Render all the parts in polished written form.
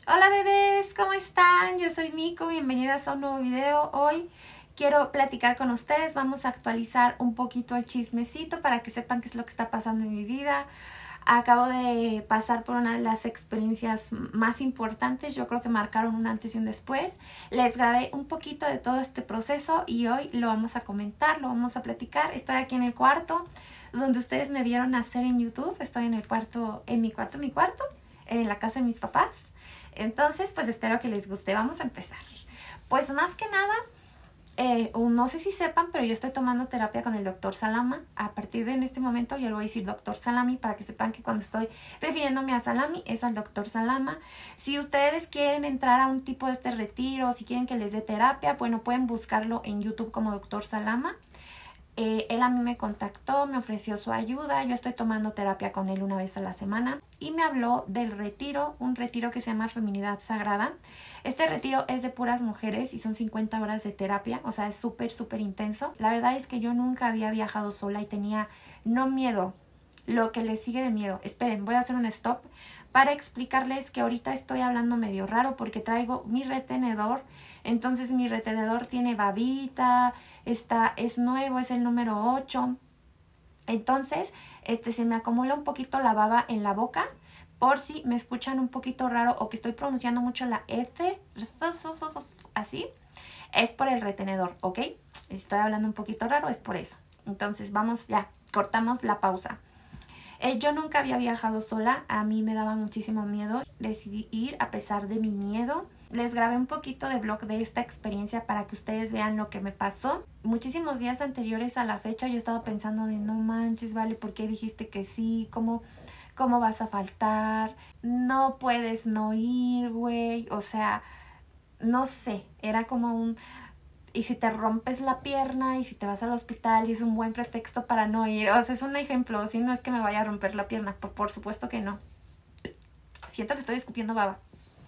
Hola bebés, ¿cómo están? Yo soy Miko, bienvenidas a un nuevo video. Hoy quiero platicar con ustedes, vamos a actualizar un poquito el chismecito para que sepan qué es lo que está pasando en mi vida. Acabo de pasar por una de las experiencias más importantes, yo creo que marcaron un antes y un después. Les grabé un poquito de todo este proceso y hoy lo vamos a comentar, lo vamos a platicar. Estoy aquí en el cuarto donde ustedes me vieron hacer en YouTube. Estoy en el cuarto, en mi cuarto, en la casa de mis papás. Entonces, pues espero que les guste. Vamos a empezar. Pues más que nada, no sé si sepan, pero yo estoy tomando terapia con el doctor Salama. A partir de este momento yo le voy a decir doctor Salami para que sepan que cuando estoy refiriéndome a Salami es al doctor Salama. Si ustedes quieren entrar a un tipo de este retiro, si quieren que les dé terapia, bueno, pueden buscarlo en YouTube como doctor Salama. Él a mí me contactó, me ofreció su ayuda, yo estoy tomando terapia con él una vez a la semana y me habló del retiro, un retiro que se llama Feminidad Sagrada. Este retiro es de puras mujeres y son 50 horas de terapia, o sea, es súper intenso. La verdad es que yo nunca había viajado sola y tenía no miedo, lo que le sigue de miedo. Esperen, voy a hacer un stop para explicarles que ahorita estoy hablando medio raro porque traigo mi retenedor. Entonces mi retenedor tiene babita, es nuevo, es el número 8. Entonces, se me acumula un poquito la baba en la boca. Por si me escuchan un poquito raro o que estoy pronunciando mucho la S, así, es por el retenedor, ¿ok? Estoy hablando un poquito raro, es por eso. Entonces, vamos ya, cortamos la pausa. Yo nunca había viajado sola, a mí me daba muchísimo miedo, decidí ir a pesar de mi miedo. Les grabé un poquito de vlog de esta experiencia para que ustedes vean lo que me pasó. Muchísimos días anteriores a la fecha yo estaba pensando de no manches, vale, ¿por qué dijiste que sí? ¿Cómo vas a faltar? No puedes no ir, güey. O sea, no sé, era como un... Y si te rompes la pierna y si te vas al hospital y es un buen pretexto para no ir. O sea, es un ejemplo. Si no es que me vaya a romper la pierna. Por supuesto que no. Siento que estoy escupiendo baba.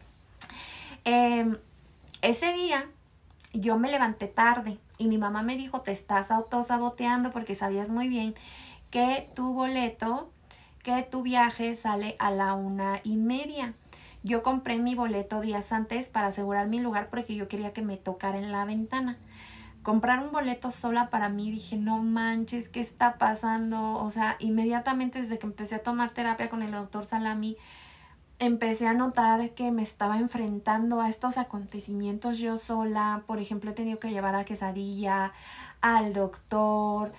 Ese día yo me levanté tarde y mi mamá me dijo, te estás autosaboteando porque sabías muy bien que tu boleto, que tu viaje sale a la 1:30. Yo compré mi boleto días antes para asegurar mi lugar porque yo quería que me tocara en la ventana. Comprar un boleto sola para mí, dije, no manches, ¿qué está pasando? O sea, inmediatamente desde que empecé a tomar terapia con el doctor Salami, empecé a notar que me estaba enfrentando a estos acontecimientos yo sola. Por ejemplo, he tenido que llevar a Quesadilla, al doctor,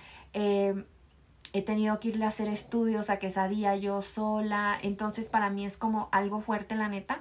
he tenido que irle a hacer estudios a Quesadilla yo sola. Entonces para mí es como algo fuerte, la neta.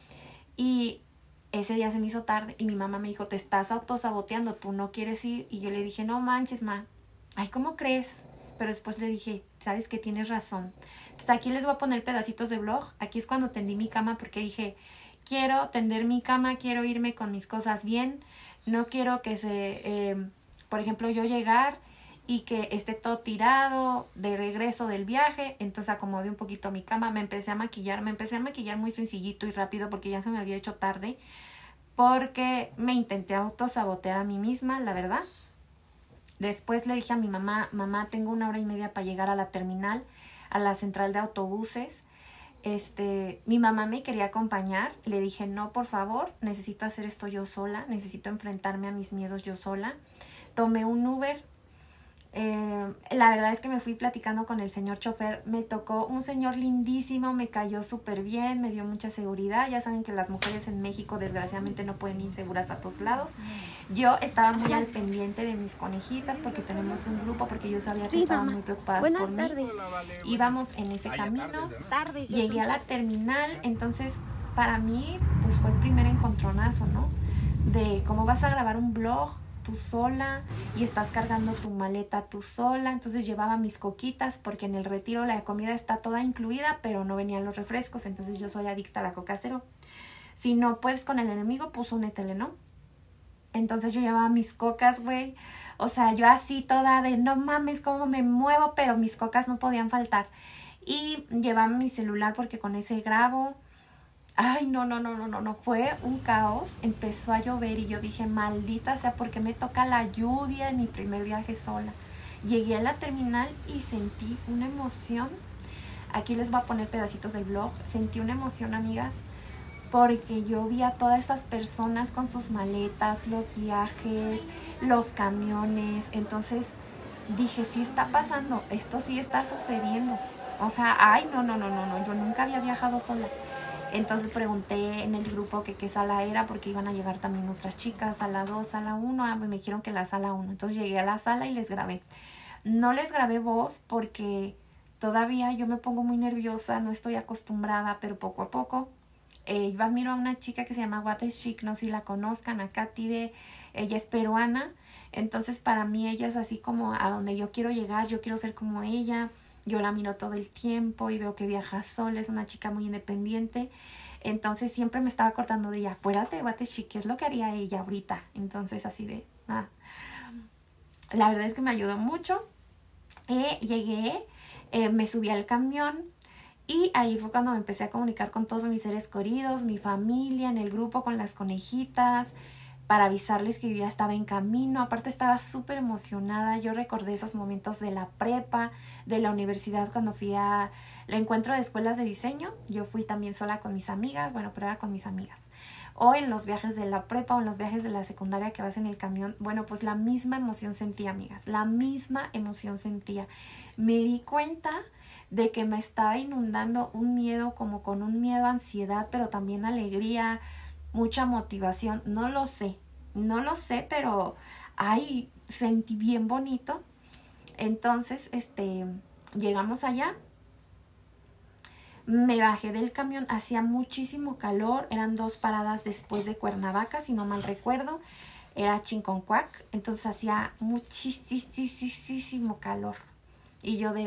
Y ese día se me hizo tarde y mi mamá me dijo, te estás autosaboteando, tú no quieres ir. Y yo le dije, no manches, ma. Ay, ¿cómo crees? Pero después le dije, sabes que tienes razón. Entonces aquí les voy a poner pedacitos de vlog. Aquí es cuando tendí mi cama porque dije, quiero tender mi cama, quiero irme con mis cosas bien. No quiero que por ejemplo, yo llegar y que esté todo tirado de regreso del viaje. Entonces acomodé un poquito mi cama, me empecé a maquillar muy sencillito y rápido porque ya se me había hecho tarde, porque me intenté autosabotear a mí misma, la verdad. Después le dije a mi mamá, mamá, tengo 1:30 para llegar a la terminal, a la central de autobuses. Mi mamá me quería acompañar, le dije, no, por favor, necesito hacer esto yo sola, necesito enfrentarme a mis miedos yo sola. Tomé un Uber. La verdad es que me fui platicando con el señor chofer, me tocó un señor lindísimo, me cayó súper bien, me dio mucha seguridad. Ya saben que las mujeres en México desgraciadamente no pueden ir seguras a todos lados. Yo estaba muy al pendiente de mis conejitas porque tenemos un grupo, porque yo sabía que estaban muy preocupadas por mí. Buenas tardes. Íbamos en ese camino, llegué a la terminal, entonces para mí pues fue el primer encontronazo, ¿no? De cómo vas a grabar un vlog tú sola y estás cargando tu maleta tú sola. Entonces llevaba mis coquitas porque en el retiro la comida está toda incluida, pero no venían los refrescos. Entonces yo soy adicta a la Coca Cero. Si no puedes con el enemigo, pues únetele, ¿no? Entonces yo llevaba mis cocas, güey. O sea, yo así toda de no mames cómo me muevo, pero mis cocas no podían faltar. Y llevaba mi celular porque con ese grabo. Ay, no, fue un caos. Empezó a llover y yo dije, maldita sea, ¿por qué me toca la lluvia en mi primer viaje sola? Llegué a la terminal y sentí una emoción. Aquí les voy a poner pedacitos del vlog. Sentí una emoción, amigas, porque yo vi a todas esas personas con sus maletas, los viajes, los camiones. Entonces dije, sí está pasando, esto sí está sucediendo. O sea, ay, no, yo nunca había viajado sola. Entonces pregunté en el grupo que qué sala era, porque iban a llegar también otras chicas, sala 2, sala 1, me dijeron que la sala 1. Entonces llegué a la sala y les grabé. No les grabé voz porque todavía yo me pongo muy nerviosa, no estoy acostumbrada, pero poco a poco. Yo admiro a una chica que se llama What is Chic, no sé si la conozcan, a Katy, ella es peruana. Entonces para mí ella es así como a donde yo quiero llegar, yo quiero ser como ella. Yo la miro todo el tiempo y veo que viaja sola, es una chica muy independiente. Entonces siempre me estaba acordando de ella. Acuérdate de What is Chic, ¿qué es lo que haría ella ahorita? Entonces así de, la verdad es que me ayudó mucho. Llegué, me subí al camión y ahí fue cuando me empecé a comunicar con todos mis seres queridos, mi familia, en el grupo con las conejitas, para avisarles que yo ya estaba en camino. Aparte estaba súper emocionada. Yo recordé esos momentos de la prepa, de la universidad, cuando fui al encuentro de escuelas de diseño. Yo fui también sola con mis amigas, bueno, pero era con mis amigas. O en los viajes de la prepa o en los viajes de la secundaria que vas en el camión. Bueno, pues la misma emoción sentía, amigas. La misma emoción sentía. Me di cuenta de que me estaba inundando un miedo, como con un miedo, ansiedad, pero también alegría, mucha motivación. No lo sé, pero ay, sentí bien bonito. Entonces, llegamos allá. Me bajé del camión, hacía muchísimo calor, eran 2 paradas después de Cuernavaca, si no mal recuerdo, era Chinconcuac, entonces hacía muchísimo calor. Y yo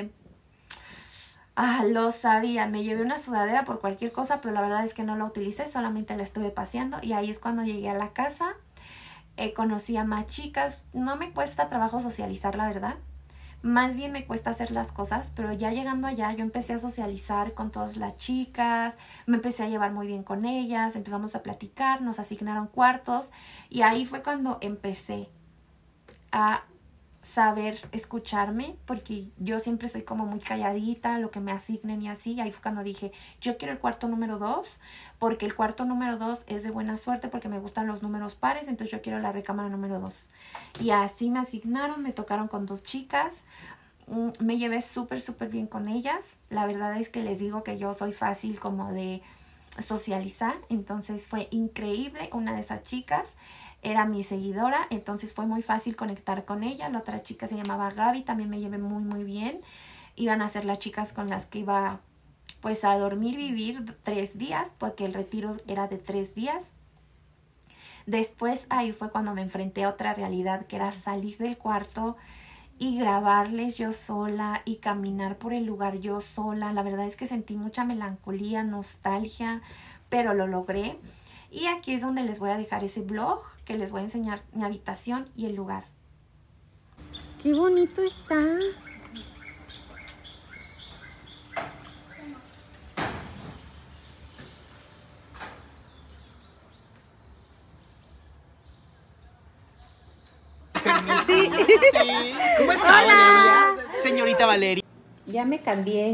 lo sabía, me llevé una sudadera por cualquier cosa, pero la verdad es que no la utilicé, solamente la estuve paseando. Y ahí es cuando llegué a la casa, conocí a más chicas. No me cuesta trabajo socializar, la verdad. Más bien me cuesta hacer las cosas, pero ya llegando allá yo empecé a socializar con todas las chicas, me empecé a llevar muy bien con ellas, empezamos a platicar, nos asignaron cuartos y ahí fue cuando empecé a saber escucharme, porque yo siempre soy como muy calladita, lo que me asignen y así. Y ahí fue cuando dije, yo quiero el cuarto número 2, porque el cuarto número 2 es de buena suerte, porque me gustan los números pares, entonces yo quiero la recámara número 2. Y así me asignaron, me tocaron con 2 chicas, me llevé súper bien con ellas. La verdad es que les digo que yo soy fácil como de socializar, entonces fue increíble. Una de esas chicas era mi seguidora, entonces fue muy fácil conectar con ella. La otra chica se llamaba Gaby, también me llevé muy bien. Iban a ser las chicas con las que iba pues a dormir, vivir 3 días, porque el retiro era de 3 días. Después ahí fue cuando me enfrenté a otra realidad, que era salir del cuarto y grabarles yo sola y caminar por el lugar yo sola. La verdad es que sentí mucha melancolía, nostalgia, pero lo logré. Y aquí es donde les voy a dejar ese blog, que les voy a enseñar mi habitación y el lugar. ¡Qué bonito está! Sí. ¿Cómo está, Hola. Valeria? Señorita Valeria. Ya me cambié.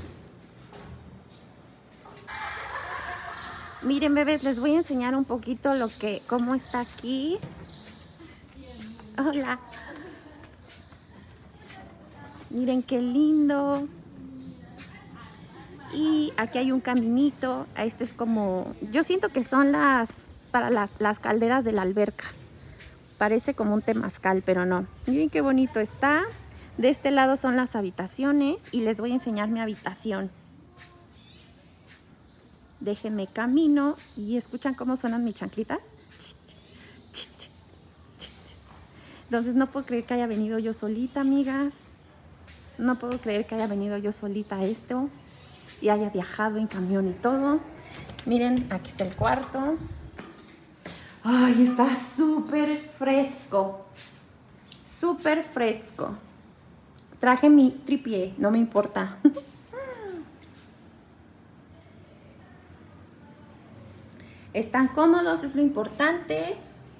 Miren, bebés, les voy a enseñar un poquito cómo está aquí. Hola. Miren qué lindo. Y aquí hay un caminito. Este es como, yo siento que son para las calderas de la alberca. Parece como un temazcal, pero no. Miren qué bonito está. De este lado son las habitaciones y les voy a enseñar mi habitación. Déjenme camino y escuchan cómo suenan mis chanclitas. Entonces no puedo creer que haya venido yo solita, amigas. No puedo creer que haya venido yo solita a esto y haya viajado en camión y todo. Miren, aquí está el cuarto. Ay, está súper fresco. Súper fresco. Traje mi tripié, no me importa. Están cómodos, es lo importante.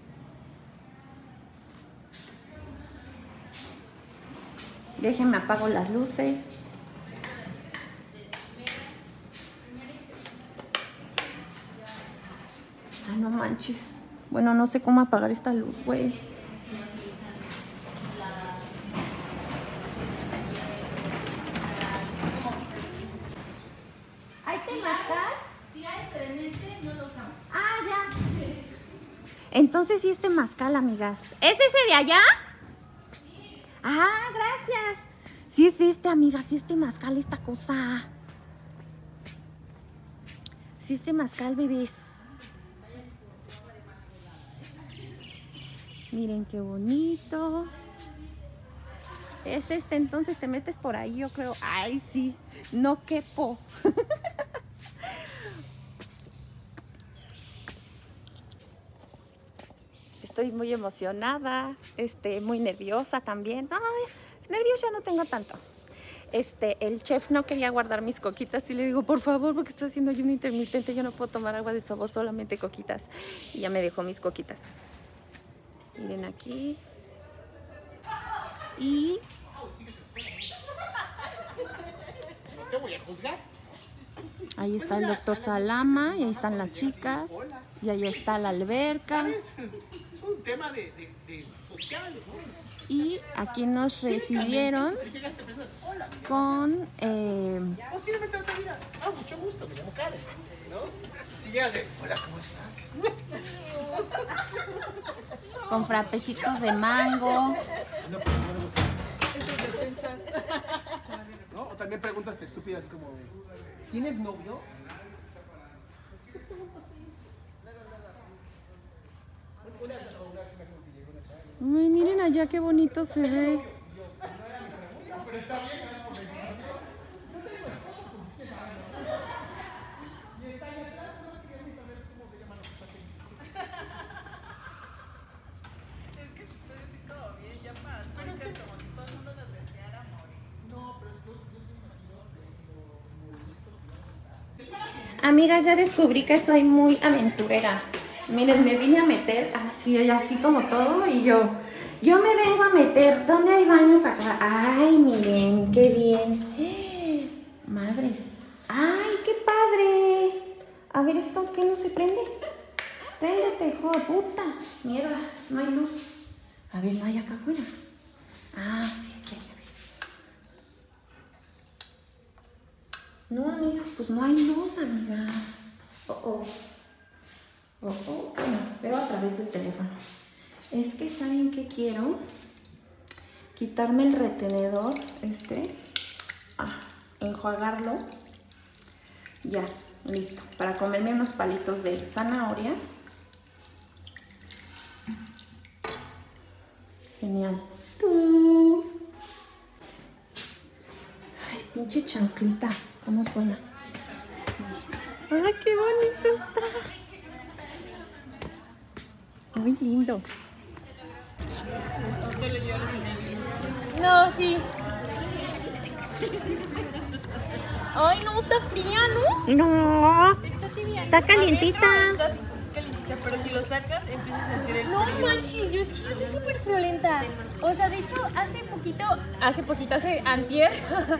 Déjenme apago las luces. Ay, no manches. Bueno, no sé cómo apagar esta luz, güey. ¿Hay temazcal? Sí hay, pero en este no lo usamos. Ah, ya. Entonces sí es temazcal, amigas. ¿Es ese de allá? Sí. Ah, gracias. Sí es este, amigas. Sí es temazcal esta cosa. Sí es temazcal, bebés. Miren qué bonito. Es este, entonces te metes por ahí, yo creo. Ay, sí, no quepo. Estoy muy emocionada, muy nerviosa también. Ay, nervios ya no tengo tanto. El chef no quería guardar mis coquitas y le digo, por favor, porque estoy haciendo ayuno intermitente, yo no puedo tomar agua de sabor, solamente coquitas. Y ya me dejó mis coquitas. Miren aquí. Y ¿Te voy a juzgar? ahí está el doctor Salama, y ahí están las chicas, y ahí está la alberca. Es un tema de social, ¿no? Y aquí nos recibieron con... Posiblemente no te diga, mucho gusto, me llamo Karen, ¿no? Si llegas de, hola, ¿cómo estás? con frapecitos de mango. Esas defensas. ¿No? O también preguntas estúpidas como, ¿tienes novio? Ay, miren allá qué bonito se ve. Amigas, ya descubrí que soy muy aventurera. Miren, me vine a meter así como todo y yo me vengo a meter. ¿Dónde hay baños acá? Ay, miren, qué bien. Madres. Ay, qué padre. A ver, ¿esto qué no se prende? Préndete, hijo de puta. Mierda, no hay luz. A ver, no hay acá afuera. Ah, sí, aquí hay. No, amigas, pues no hay luz, amiga. Bueno, veo a través del teléfono. Es que, ¿saben qué quiero? Quitarme el retenedor, enjuagarlo. Ya, listo. Para comerme unos palitos de zanahoria. Genial. Ay, pinche chanclita. ¿Cómo suena? ¡Ay, qué bonito está! Muy lindo. No, sí. Ay, no, está fría, ¿no? No, Está tibia. está calientita. Está calientita, pero si lo sacas empiezas a sentir el No frío. manches, yo soy súper friolenta. O sea, de hecho, hace antier.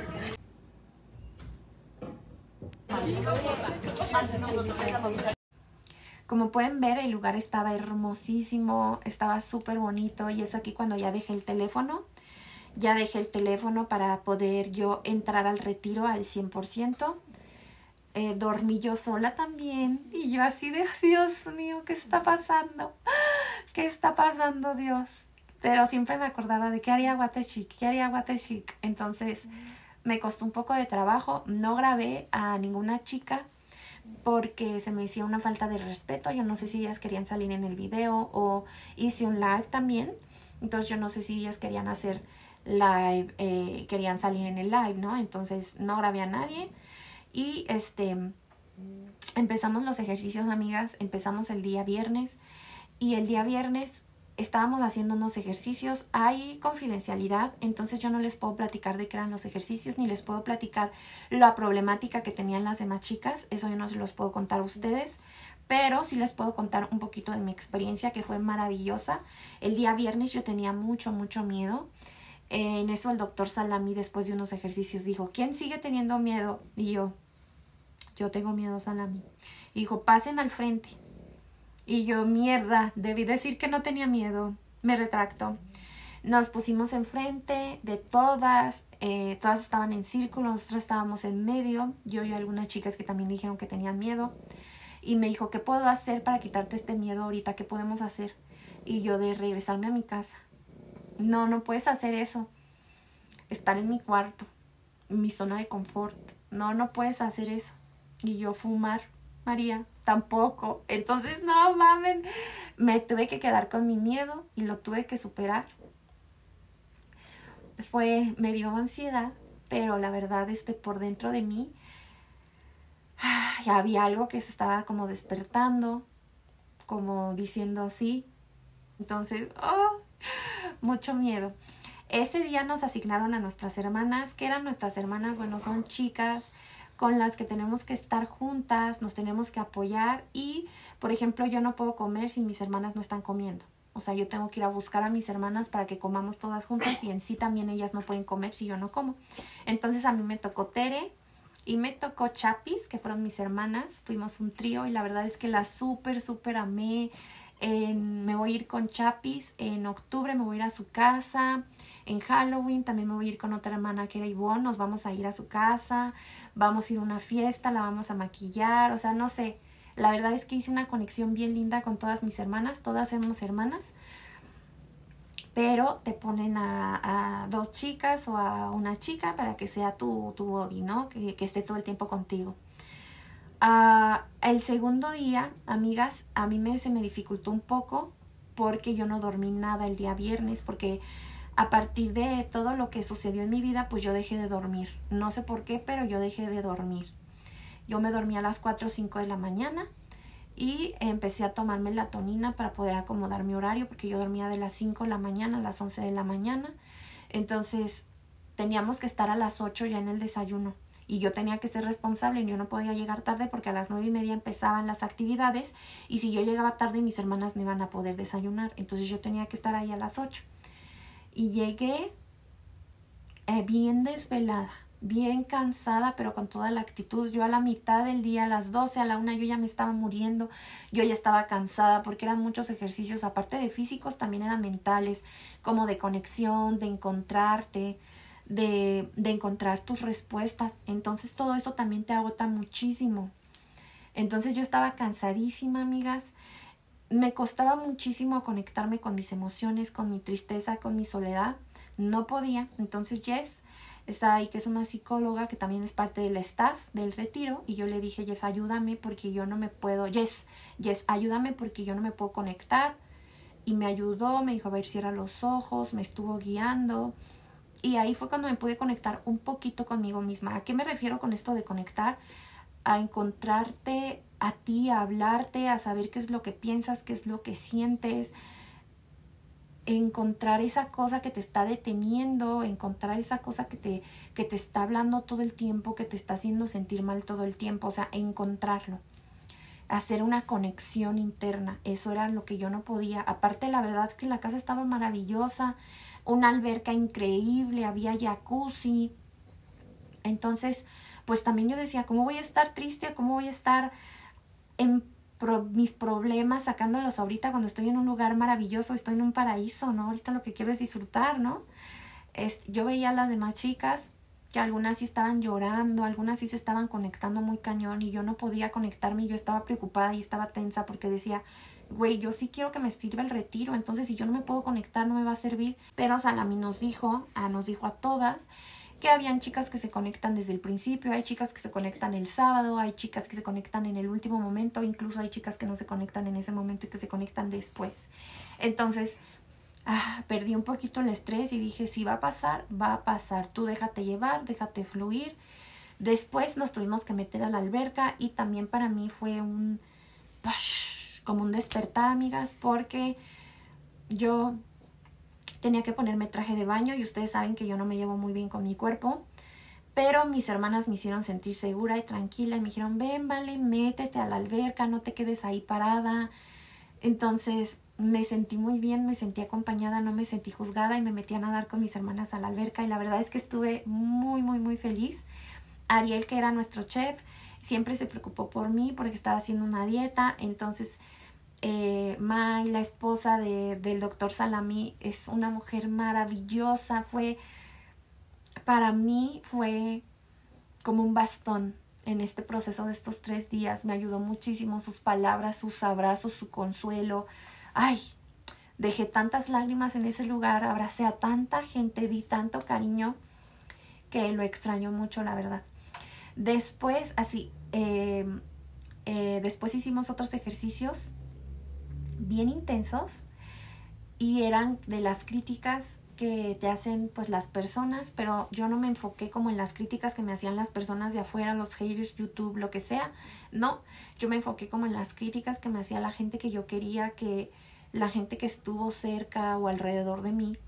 Como pueden ver, el lugar estaba hermosísimo, estaba súper bonito y es aquí cuando ya dejé el teléfono. Ya dejé el teléfono para poder yo entrar al retiro al 100%. Dormí yo sola también y yo así de, Dios mío, ¿qué está pasando? ¿Qué está pasando, Dios? Pero siempre me acordaba de qué haría Guatechic, qué haría Guatechic. Entonces me costó un poco de trabajo. No grabé a ninguna chica porque se me hacía una falta de respeto. Yo no sé si ellas querían salir en el video o hice un live también. Entonces yo no sé si ellas querían hacer live, querían salir en el live, ¿no? Entonces no grabé a nadie. Y empezamos los ejercicios, amigas. Empezamos el día viernes. Y el día viernes estábamos haciendo unos ejercicios. Hay confidencialidad, entonces yo no les puedo platicar de qué eran los ejercicios, ni les puedo platicar la problemática que tenían las demás chicas. Eso yo no se los puedo contar a ustedes, pero sí les puedo contar un poquito de mi experiencia, que fue maravillosa. El día viernes yo tenía mucho miedo. En eso el doctor Salami, después de unos ejercicios, dijo, ¿quién sigue teniendo miedo? Y yo tengo miedo, Salami. Y dijo, pasen al frente. Y yo, mierda, debí decir que no tenía miedo. Me retracto. Nos pusimos enfrente de todas. Todas estaban en círculo, nosotros estábamos en medio. Yo y algunas chicas que también dijeron que tenían miedo. Y me dijo, ¿qué puedo hacer para quitarte este miedo ahorita? ¿Qué podemos hacer? Y yo, de regresarme a mi casa. No, no puedes hacer eso. Estar en mi cuarto, en mi zona de confort. No, no puedes hacer eso. Y yo, fumar, María, tampoco. Entonces, no mamen, me tuve que quedar con mi miedo y lo tuve que superar. Me dio ansiedad, pero la verdad, por dentro de mí, ya había algo que se estaba como despertando, como diciendo sí. Entonces, mucho miedo. Ese día nos asignaron a nuestras hermanas. ¿Qué eran nuestras hermanas? Bueno, son chicas con las que tenemos que estar juntas, nos tenemos que apoyar y, por ejemplo, yo no puedo comer si mis hermanas no están comiendo. O sea, yo tengo que ir a buscar a mis hermanas para que comamos todas juntas y en sí también ellas no pueden comer si yo no como. Entonces a mí me tocó Tere y me tocó Chapis, que fueron mis hermanas. Fuimos un trío y la verdad es que la súper amé. Me voy a ir con Chapis, en octubre me voy a ir a su casa, en Halloween también me voy a ir con otra hermana que era Ivonne, nos vamos a ir a su casa, vamos a ir a una fiesta, la vamos a maquillar, o sea, no sé, la verdad es que hice una conexión bien linda con todas mis hermanas, todas somos hermanas, pero te ponen a dos chicas o a una chica para que sea tu body, ¿no? Que esté todo el tiempo contigo. El segundo día, amigas, a mí se me dificultó un poco porque yo no dormí nada el día viernes, porque a partir de todo lo que sucedió en mi vida, pues yo dejé de dormir. No sé por qué, pero yo dejé de dormir. Yo me dormí a las 4 o 5 de la mañana y empecé a tomar melatonina para poder acomodar mi horario, porque yo dormía de las 5 de la mañana a las 11 de la mañana. Entonces teníamos que estar a las 8 ya en el desayuno. Y yo tenía que ser responsable, yo no podía llegar tarde porque a las 9:30 empezaban las actividades y si yo llegaba tarde mis hermanas no iban a poder desayunar. Entonces yo tenía que estar ahí a las 8. Y llegué bien desvelada, bien cansada, pero con toda la actitud. Yo a la mitad del día, a las 12, a la 1, yo ya me estaba muriendo. Yo ya estaba cansada porque eran muchos ejercicios, aparte de físicos, también eran mentales, como de conexión, de encontrarte, de encontrar tus respuestas. Entonces todo eso también te agota muchísimo. Entonces yo estaba cansadísima, amigas. Me costaba muchísimo conectarme con mis emociones, con mi tristeza, con mi soledad. No podía. Entonces Jess está ahí, que es una psicóloga que también es parte del staff del retiro, y yo le dije, Jess, ayúdame porque yo no me puedo, Jess, ayúdame porque yo no me puedo conectar. Y me ayudó, me dijo, a ver, cierra los ojos, me estuvo guiando. Y ahí fue cuando me pude conectar un poquito conmigo misma. ¿A qué me refiero con esto de conectar? A encontrarte a ti, a hablarte, a saber qué es lo que piensas, qué es lo que sientes. Encontrar esa cosa que te está deteniendo, encontrar esa cosa que te está hablando todo el tiempo, que te está haciendo sentir mal todo el tiempo. O sea, encontrarlo. Hacer una conexión interna. Eso era lo que yo no podía. Aparte, la verdad que la casa estaba maravillosa. Una alberca increíble, había jacuzzi. Entonces, pues también yo decía, ¿cómo voy a estar triste? ¿Cómo voy a estar en mis problemas sacándolos ahorita cuando estoy en un lugar maravilloso? Estoy en un paraíso, ¿no? Ahorita lo que quiero es disfrutar, ¿no? Yo veía a las demás chicas que algunas sí estaban llorando, algunas sí se estaban conectando muy cañón y yo no podía conectarme y yo estaba preocupada y estaba tensa porque decía, güey, yo sí quiero que me sirva el retiro, entonces si yo no me puedo conectar no me va a servir. Pero Salami nos dijo a todas que habían chicas que se conectan desde el principio, hay chicas que se conectan el sábado, hay chicas que se conectan en el último momento, incluso hay chicas que no se conectan en ese momento y que se conectan después. Entonces, perdí un poquito el estrés y dije, si va a pasar, va a pasar. Tú déjate llevar, déjate fluir. Después nos tuvimos que meter a la alberca y también para mí fue como un despertar, amigas, porque yo tenía que ponerme traje de baño y ustedes saben que yo no me llevo muy bien con mi cuerpo, pero mis hermanas me hicieron sentir segura y tranquila y me dijeron, ven, vale, métete a la alberca, no te quedes ahí parada. Entonces me sentí muy bien, me sentí acompañada, no me sentí juzgada y me metí a nadar con mis hermanas a la alberca y la verdad es que estuve muy feliz. Ariel, que era nuestro chef, siempre se preocupó por mí porque estaba haciendo una dieta, entonces May, la esposa del doctor Salami, es una mujer maravillosa. Para mí fue como un bastón en este proceso de estos 3 días. Me ayudó muchísimo sus palabras, sus abrazos, su consuelo. Ay, dejé tantas lágrimas en ese lugar, abracé a tanta gente, di tanto cariño que lo extraño mucho, la verdad. Después, después hicimos otros ejercicios bien intensos y eran de las críticas que te hacen pues las personas, pero yo no me enfoqué como en las críticas que me hacían las personas de afuera, los haters, YouTube, lo que sea. No, yo me enfoqué como en las críticas que me hacía la gente que yo quería, que la gente que estuvo cerca o alrededor de mí.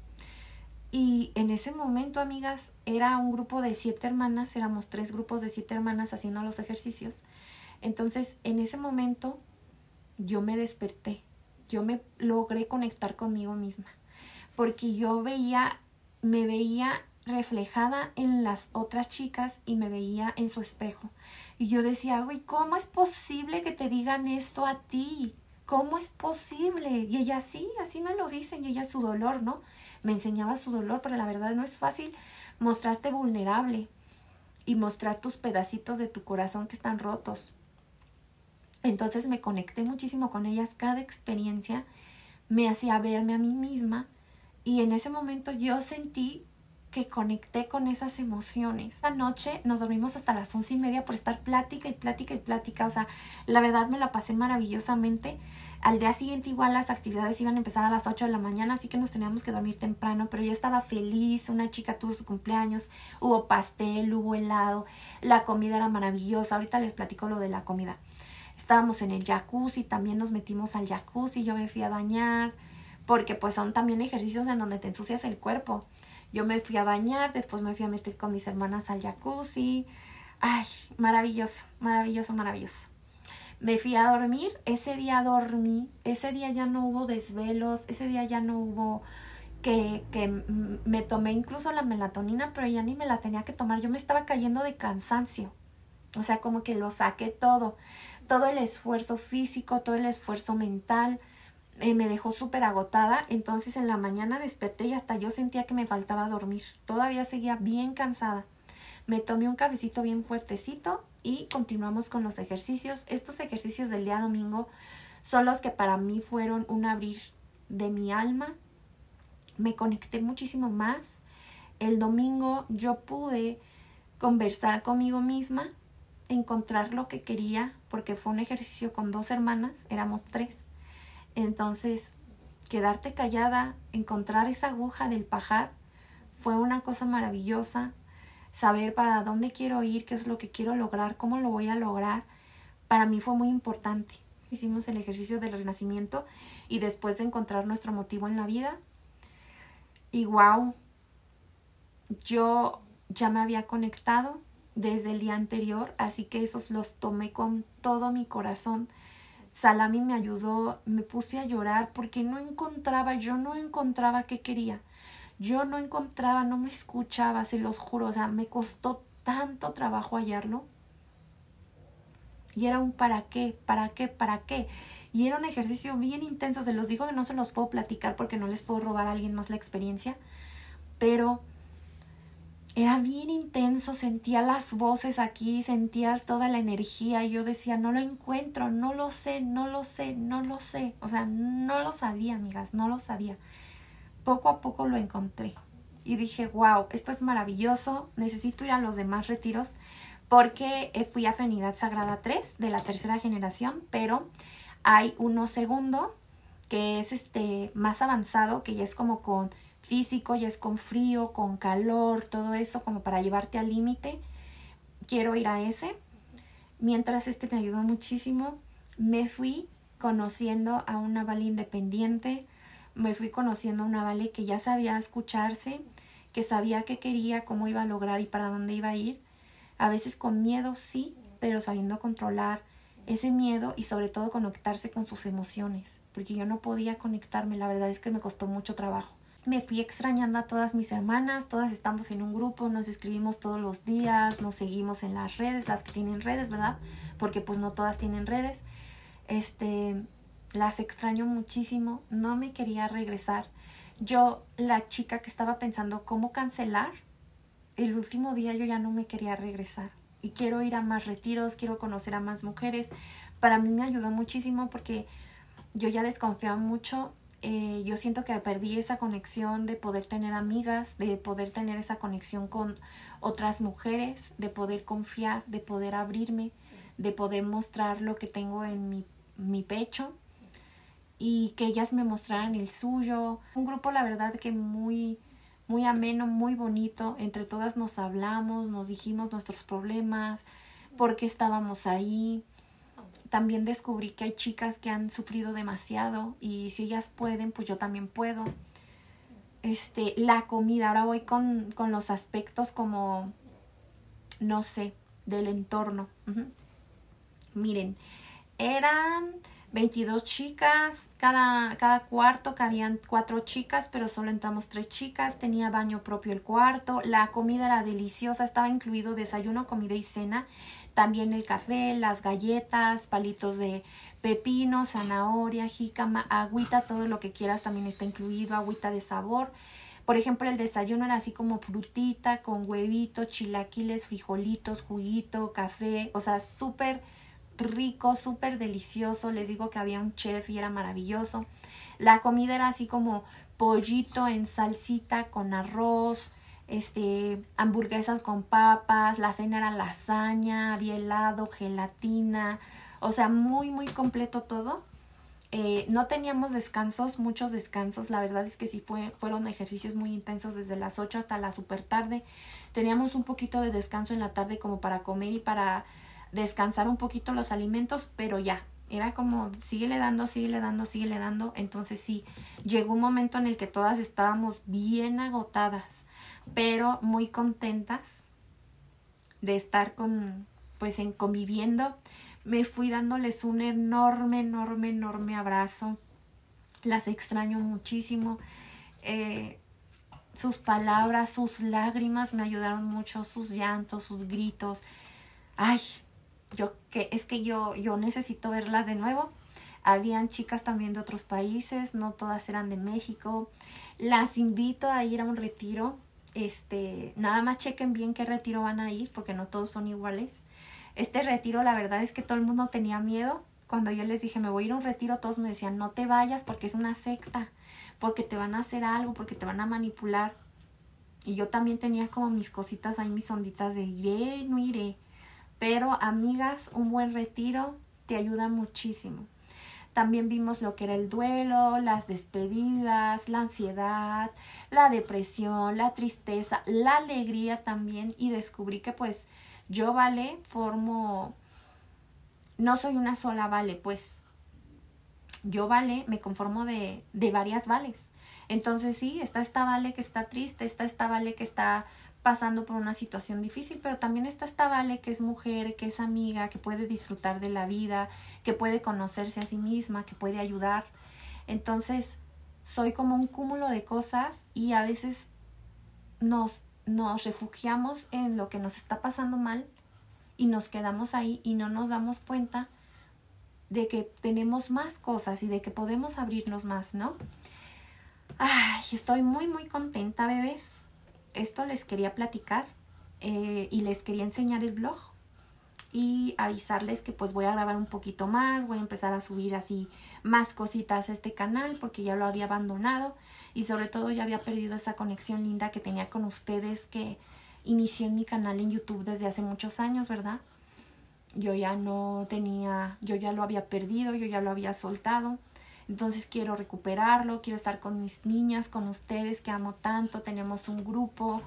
Y en ese momento, amigas, era un grupo de 7 hermanas, éramos 3 grupos de 7 hermanas haciendo los ejercicios. Entonces, en ese momento, yo me desperté, yo me logré conectar conmigo misma, porque yo me veía reflejada en las otras chicas y me veía en su espejo. Y yo decía, güey, ¿cómo es posible que te digan esto a ti? ¿Cómo es posible? Y ella sí, así me lo dicen, y ella su dolor, ¿no? Me enseñaba su dolor, pero la verdad no es fácil mostrarte vulnerable y mostrar tus pedacitos de tu corazón que están rotos. Entonces me conecté muchísimo con ellas. Cada experiencia me hacía verme a mí misma y en ese momento yo sentí que conecté con esas emociones. Esa noche nos dormimos hasta las 11:30 por estar plática y plática y plática. O sea, la verdad me la pasé maravillosamente. Al día siguiente igual las actividades iban a empezar a las 8 de la mañana, así que nos teníamos que dormir temprano, pero yo estaba feliz. Una chica tuvo su cumpleaños, hubo pastel, hubo helado, la comida era maravillosa. Ahorita les platico lo de la comida. Estábamos en el jacuzzi, también nos metimos al jacuzzi, yo me fui a bañar, porque pues son también ejercicios en donde te ensucias el cuerpo. Yo me fui a bañar, después me fui a meter con mis hermanas al jacuzzi. Ay, maravilloso, maravilloso, maravilloso. Me fui a dormir, ese día dormí, ese día ya no hubo desvelos, ese día ya no hubo que me tomé incluso la melatonina, pero ya ni me la tenía que tomar. Yo me estaba cayendo de cansancio, o sea, como que lo saqué todo el esfuerzo físico, todo el esfuerzo mental. Me dejó súper agotada. Entonces en la mañana desperté y hasta yo sentía que me faltaba dormir. Todavía seguía bien cansada. Me tomé un cafecito bien fuertecito y continuamos con los ejercicios. Estos ejercicios del día domingo son los que para mí fueron un abrir de mi alma. Me conecté muchísimo más. El domingo yo pude conversar conmigo misma, encontrar lo que quería, porque fue un ejercicio con 2 hermanas, éramos 3. Entonces, quedarte callada, encontrar esa aguja del pajar, fue una cosa maravillosa. Saber para dónde quiero ir, qué es lo que quiero lograr, cómo lo voy a lograr, para mí fue muy importante. Hicimos el ejercicio del renacimiento y después de encontrar nuestro motivo en la vida. Y wow, yo ya me había conectado desde el día anterior, así que esos los tomé con todo mi corazón. Salami me ayudó, me puse a llorar porque yo no encontraba qué quería. Yo no encontraba, no me escuchaba, se los juro. O sea, me costó tanto trabajo hallarlo. Y era un ¿para qué? ¿Para qué? ¿Para qué? Y era un ejercicio bien intenso. Se los digo que no se los puedo platicar porque no les puedo robar a alguien más la experiencia. Pero era bien intenso, sentía las voces aquí, sentía toda la energía y yo decía, no lo encuentro, no lo sé. O sea, no lo sabía, amigas, no lo sabía. Poco a poco lo encontré y dije, wow, esto es maravilloso, necesito ir a los demás retiros porque fui a Afinidad Sagrada 3 de la 3ª generación, pero hay uno segundo que es más avanzado, que ya es como con físico, ya es con frío, con calor, todo eso como para llevarte al límite. Quiero ir a ese. Mientras me ayudó muchísimo, me fui conociendo a una Vale independiente, me fui conociendo a una Vale que ya sabía escucharse, que sabía qué quería, cómo iba a lograr y para dónde iba a ir. A veces con miedo, sí, pero sabiendo controlar ese miedo y sobre todo conectarse con sus emociones, porque yo no podía conectarme, la verdad es que me costó mucho trabajo. Me fui extrañando a todas mis hermanas, todas estamos en un grupo, nos escribimos todos los días, nos seguimos en las redes, las que tienen redes, ¿verdad? Porque pues no todas tienen redes. las extraño muchísimo, no me quería regresar. Yo, la chica que estaba pensando cómo cancelar, el último día yo ya no me quería regresar. Y quiero ir a más retiros, quiero conocer a más mujeres. Para mí me ayudó muchísimo porque yo ya desconfiaba mucho. Yo siento que perdí esa conexión de poder tener amigas, de poder tener esa conexión con otras mujeres, de poder confiar, de poder abrirme, de poder mostrar lo que tengo en mi pecho y que ellas me mostraran el suyo. Un grupo, la verdad, que muy ameno, muy bonito. Entre todas nos hablamos, nos dijimos nuestros problemas, por qué estábamos ahí. También descubrí que hay chicas que han sufrido demasiado y si ellas pueden, pues yo también puedo. La comida, ahora voy con los aspectos como, no sé, del entorno. Miren, eran 22 chicas, cada cuarto cabían 4 chicas, pero solo entramos 3 chicas, tenía baño propio el cuarto, la comida era deliciosa, estaba incluido desayuno, comida y cena, también el café, las galletas, palitos de pepino, zanahoria, jícama, agüita, todo lo que quieras también está incluido, agüita de sabor. Por ejemplo, el desayuno era así como frutita con huevito, chilaquiles, frijolitos, juguito, café, o sea, súper rico, súper delicioso. Les digo que había un chef y era maravilloso. La comida era así como pollito en salsita con arroz, hamburguesas con papas, la cena era lasaña, había helado, gelatina, o sea, muy completo todo. No teníamos descansos, muchos descansos, la verdad es que sí fueron ejercicios muy intensos desde las 8 hasta la super tarde. Teníamos un poquito de descanso en la tarde como para comer y para descansar un poquito los alimentos, pero ya, era como síguele dando. Entonces sí, llegó un momento en el que todas estábamos bien agotadas, pero muy contentas de estar conviviendo. Me fui dándoles un enorme abrazo. Las extraño muchísimo. Sus palabras, sus lágrimas me ayudaron mucho, sus llantos, sus gritos. Ay, yo necesito verlas de nuevo. Habían chicas también de otros países, no todas eran de México. Las invito a ir a un retiro. Nada más chequen bien qué retiro van a ir, porque no todos son iguales. Este retiro, la verdad es que todo el mundo tenía miedo. Cuando yo les dije, me voy a ir a un retiro, todos me decían, no te vayas porque es una secta, porque te van a hacer algo, porque te van a manipular. Y yo también tenía como mis cositas ahí, mis onditas de iré, no iré. Pero, amigas, un buen retiro te ayuda muchísimo. También vimos lo que era el duelo, las despedidas, la ansiedad, la depresión, la tristeza, la alegría también. Y descubrí que pues yo, Vale, no soy una sola Vale, pues. Yo, Vale, me conformo de varias Vales. Entonces sí, está esta Vale que está triste, está esta Vale que está pasando por una situación difícil, pero también está esta Vale que es mujer, que es amiga, que puede disfrutar de la vida, que puede conocerse a sí misma, que puede ayudar. Entonces, soy como un cúmulo de cosas y a veces nos refugiamos en lo que nos está pasando mal y nos quedamos ahí y no nos damos cuenta de que tenemos más cosas y de que podemos abrirnos más, ¿no? Ay, estoy muy contenta, bebés. Esto les quería platicar y les quería enseñar el blog y avisarles que pues voy a grabar un poquito más, voy a empezar a subir así más cositas a este canal porque ya lo había abandonado y sobre todo ya había perdido esa conexión linda que tenía con ustedes que inicié en mi canal en YouTube desde hace muchos años, ¿verdad? Yo ya lo había perdido, yo ya lo había soltado. Entonces quiero recuperarlo, quiero estar con mis niñas, con ustedes que amo tanto. Tenemos un grupo,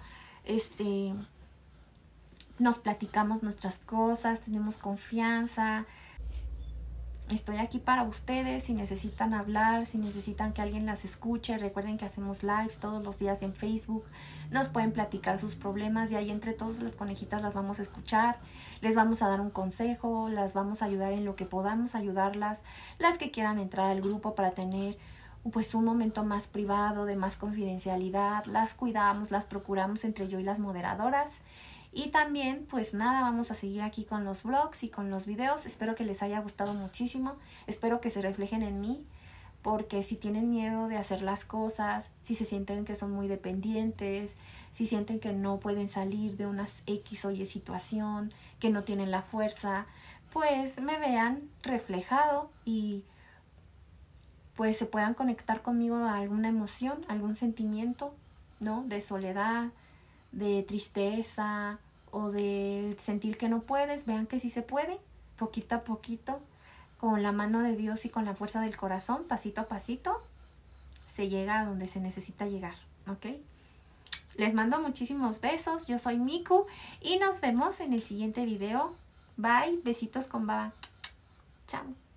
nos platicamos nuestras cosas, tenemos confianza. Estoy aquí para ustedes, si necesitan hablar, si necesitan que alguien las escuche. Recuerden que hacemos lives todos los días en Facebook. Nos pueden platicar sus problemas y ahí entre todas las conejitas las vamos a escuchar. Les vamos a dar un consejo, las vamos a ayudar en lo que podamos ayudarlas. Las que quieran entrar al grupo para tener pues un momento más privado, de más confidencialidad. Las cuidamos, las procuramos entre yo y las moderadoras. Y también, pues nada, vamos a seguir aquí con los vlogs y con los videos. Espero que les haya gustado muchísimo. Espero que se reflejen en mí. Porque si tienen miedo de hacer las cosas, si se sienten que son muy dependientes, si sienten que no pueden salir de una X o Y situación, que no tienen la fuerza, pues me vean reflejado y pues se puedan conectar conmigo a alguna emoción, algún sentimiento, ¿no? De soledad, de tristeza o de sentir que no puedes. Vean que sí se puede, poquito a poquito, con la mano de Dios y con la fuerza del corazón, pasito a pasito, se llega a donde se necesita llegar, ¿ok? Les mando muchísimos besos, yo soy Miku y nos vemos en el siguiente video. Bye, besitos con baba. Chao.